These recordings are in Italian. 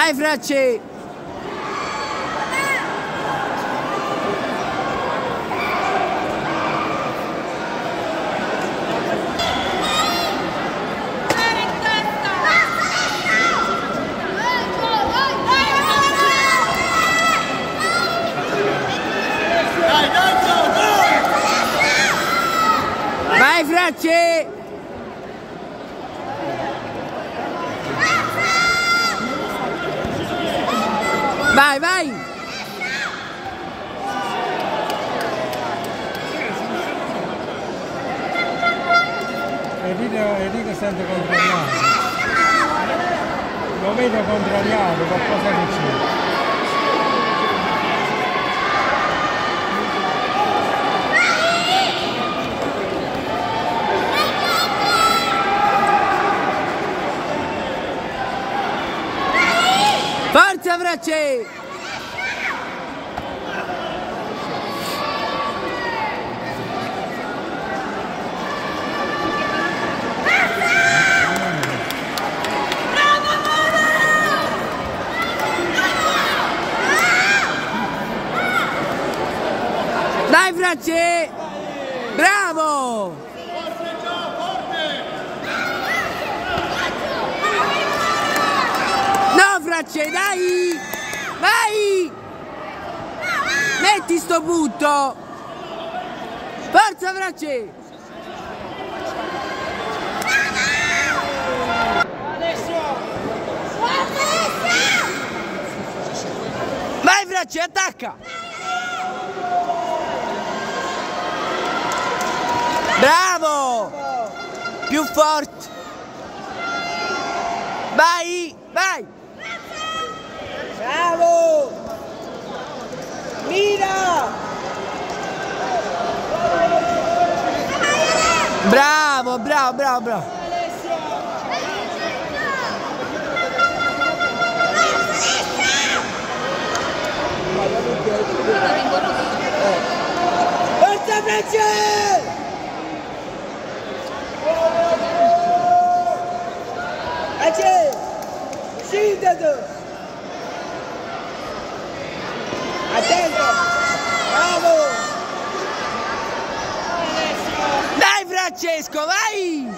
Vai Franci! Vai Franci! Vai, vai! Enrico sente contrariato. Lo vedo contrariato, qualcosa che c'è. Forza Franci! Dai Franci! Bravo! No Franci, dai! Vai! Metti sto butto! Forza Franci! Vai Franci, attacca! Bravo! Più forte! Vai! Vai! Bravo! Mira! Bravo, bravo, bravo, bravo! Forza Francesco! Sindaco! Attento! Bravo! Dai Francesco, vai!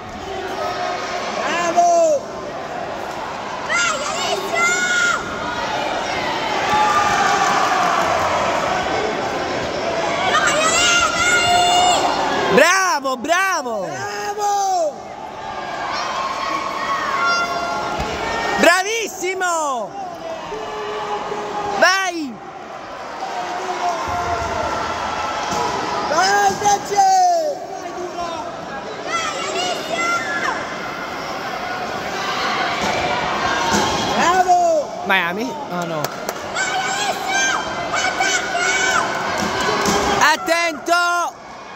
Bravo! Vai Alessio! Bravo, bravo! Bravo! Bravissimo! Vai! Vai Francesco! Bravo! Miami? Oh no. Attento!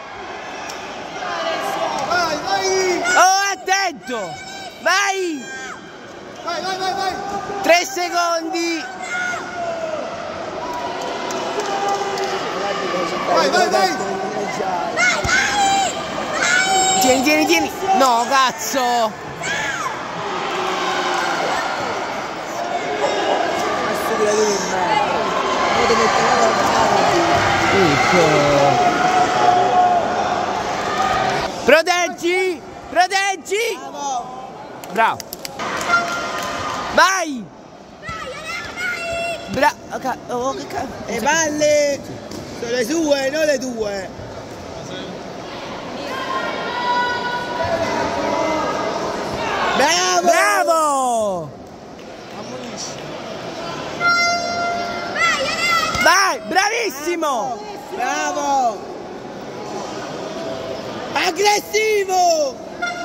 Vai, vai! Oh, attento! Vai! Vai, vai, vai, vai! 3 secondi! Vai, vai, vai! Tieni, tieni, tieni! No, cazzo! Proteggi! Proteggi! Bravo! Vai! Oh, che cazzo! Le palle sono le sue, non le tue! Bravo! Bravo! Vai, bravissimo! Bravo! Aggressivo!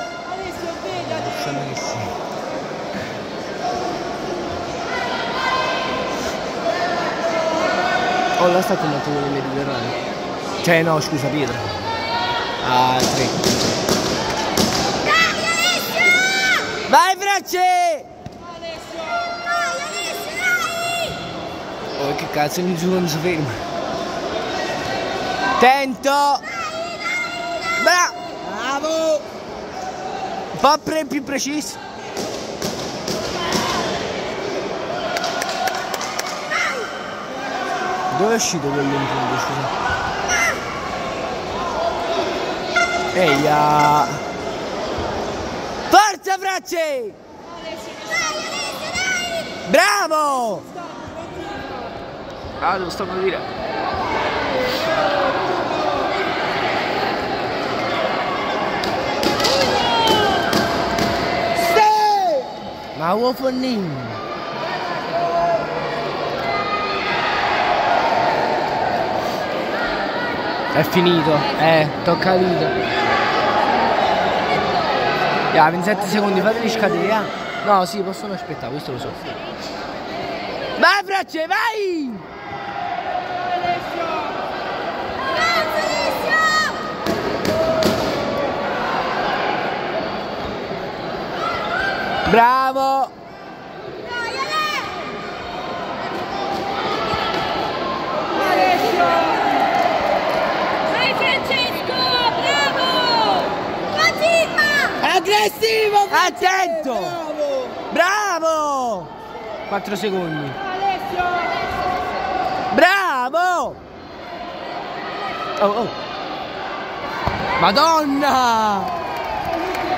Oh, là sta combattuto nel Mediterraneo. Cioè, no, scusa, Pietro. Ah, 3. Vai, Franci! Oh, che cazzo, nessuno non si ferma. Attento! Bravo! Un po' più preciso. Dove è uscito quello in fondo, scusa? Eia! Forza Fracci! Bravo! Ah, devo stare a dire. Ma vuoi fornire? È finito, tocca vita. 27 secondi, fateli scadere, No, sì, possono aspettare, questo lo so. Vai Fracce, vai! Bravo! Aggressivo! Attento! Bravo! Bravo! 4 secondi. Bravo! Oh, oh. Madonna!